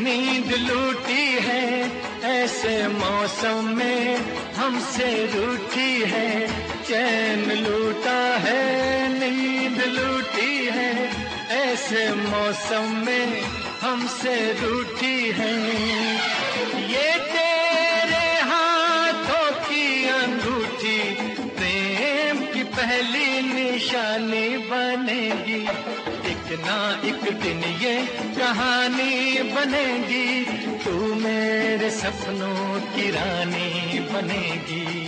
नींद लूटी है, ऐसे मौसम में हमसे रूठी है। चैन लूटा है, नींद लूटी है, ऐसे मौसम में हमसे रूठी है। ये तेरे हाथों की अंगूठी प्रेम की पहली निशानी बनेगी। एक ना एक दिन ये कहानी बनेगी, तू मेरे सपनों की रानी बनेगी।